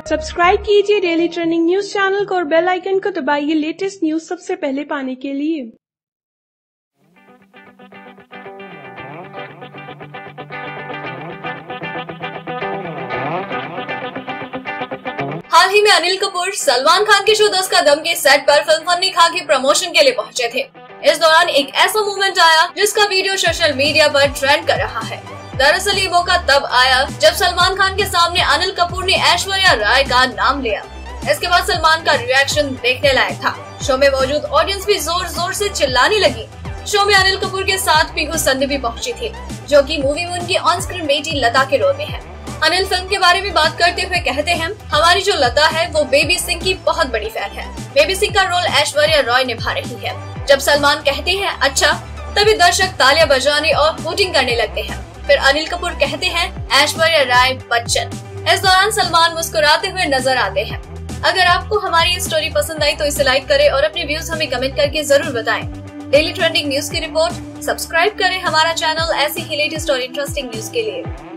Subscribe कीजिए daily trending news channel को और बेल आइकन को दबाइए लेटेस्ट न्यूज सबसे पहले पाने के लिए। हाल ही में अनिल कपूर सलमान खान के शो 10 का दम के सेट पर फिल्म फन्नी खां के प्रमोशन के लिए पहुंचे थे। इस दौरान एक ऐसा मूवमेंट आया जिसका वीडियो सोशल मीडिया पर ट्रेंड कर रहा है। दरअसल ये मौका तब आया जब सलमान खान के सामने अनिल कपूर ने ऐश्वर्या राय का नाम लिया। इसके बाद सलमान का रिएक्शन देखने लायक था। शो में मौजूद ऑडियंस भी जोर जोर से चिल्लाने लगी। शो में अनिल कपूर के साथ पीहू संधू भी पहुंची थी, जो कि मूवी में उनकी ऑन स्क्रीन बेटी लता के रोल में है। अनिल फिल्म के बारे में बात करते हुए कहते हैं, हमारी जो लता है वो बेबी सिंह की बहुत बड़ी फैन है। बेबी सिंह का रोल ऐश्वर्या राय निभा रही है। जब सलमान कहते हैं अच्छा, तभी दर्शक तालियां बजाने और वोटिंग करने लगते हैं। फिर अनिल कपूर कहते हैं ऐश्वर्या राय बच्चन। इस दौरान सलमान मुस्कुराते हुए नजर आते हैं। अगर आपको हमारी ये स्टोरी पसंद आई तो इसे लाइक करें और अपने व्यूज हमें कमेंट करके जरूर बताएं। डेली ट्रेंडिंग न्यूज की रिपोर्ट। सब्सक्राइब करें हमारा चैनल ऐसी ही लेटेस्ट और इंटरेस्टिंग न्यूज के लिए।